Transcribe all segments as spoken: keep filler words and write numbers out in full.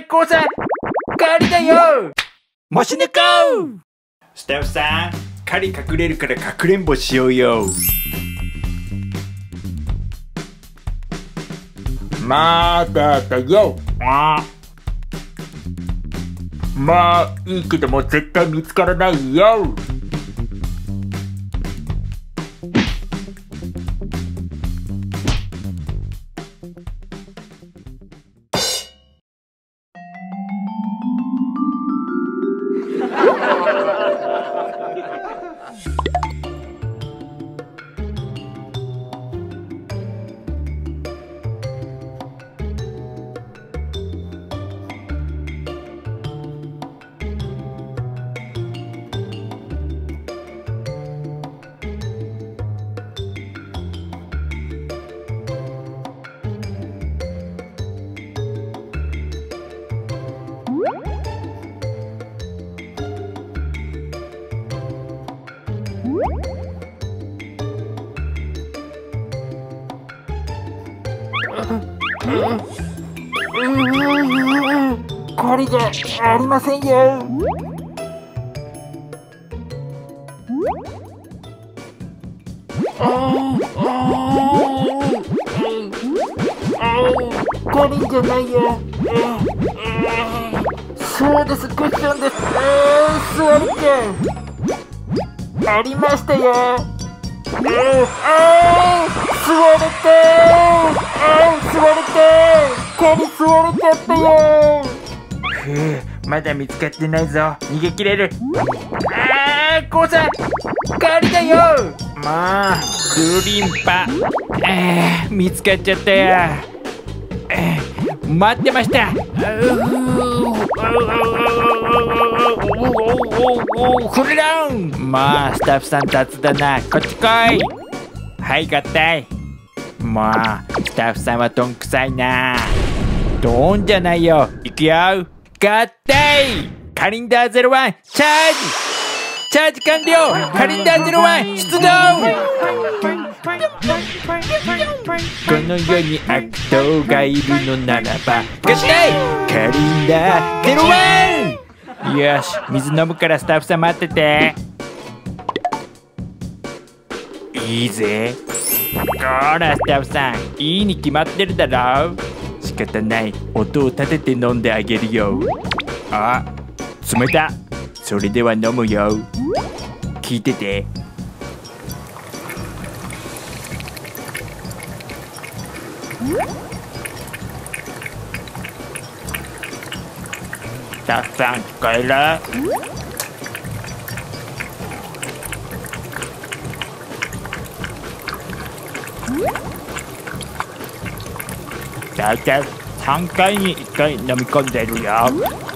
こうさん、狩りだよ。もし猫。スタッフさん、狩り隠れるからかくれんぼしようよ。まだだよ。あまあいいけども絶対見つからないよ。狩りじゃありませんよ。狩りじゃないよ。そうです、クッションです。座りてありましたよ。座れて座れて狩り座れちゃったよ。ふう、まだ見つかってないぞ。逃げ切れる。あー、こうさん、狩りだよ。まあ、クリンパ、えー、見つかっちゃったよ。えー、待ってました。フルダウン。まあ、スタッフさん雑だな。こっち来い。はい、合体。まあ、スタッフさんはどんくさいな。どんじゃないよ。いくよ。合体。カリンダーゼロワンチャージ。チャージ完了。カリンダーゼロワン出動。この世に悪党がいるのならば合体。カリンダーゼロワン。よし、水飲むからスタッフさん待ってて。いいぜ。こらスタッフさん、いいに決まってるだろ。仕方ない、音を立てて飲んであげるよ。あ、冷た。それでは飲むよ。聞いてて。スタッフさん、聞こえる？だいたいさんかいにいっかい飲み込んでるよ。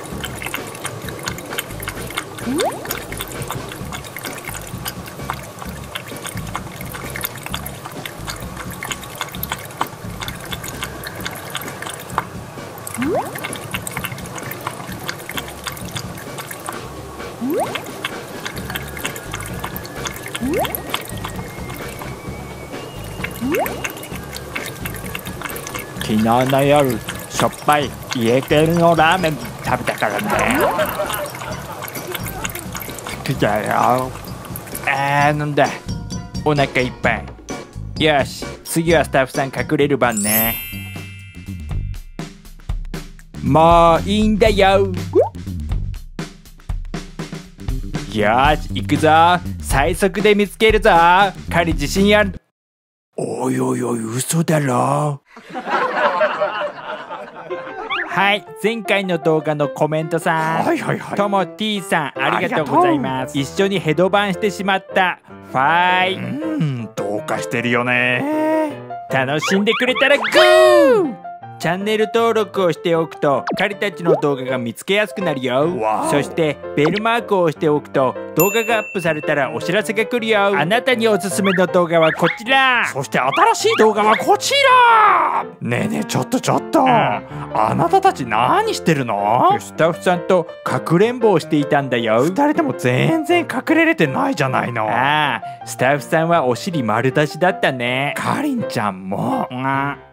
昨日の夜、しょっぱい家系のラーメン食べたからね。来たよ。あー、なんだ。お腹いっぱい。よし、次はスタッフさん隠れる番ね。もういいんだよ。よし、行くぞ。最速で見つけるぞ。狩り自信ある。おいおいおい、嘘だろ。はい、前回の動画のコメントさん、はいはいはい、とも T さん、ありがとうございます。一緒にヘドバンしてしまったファイ。うーん、どうかしてるよね。楽しんでくれたらグー。チャンネル登録をしておくと狩りたちの動画が見つけやすくなるよ。そしてベルマークを押しておくと動画がアップされたらお知らせが来るよ。あなたにおすすめの動画はこちら。 そして新しい動画はこちら。ねえねえ、ちょっとちょっと、うん、あなたたち何してるの？ スタッフさんとかくれんぼをしていたんだよ。 ふたりとも全然隠れれてないじゃないの。 ああ、スタッフさんはお尻丸出しだったね。 かりんちゃんも。 あ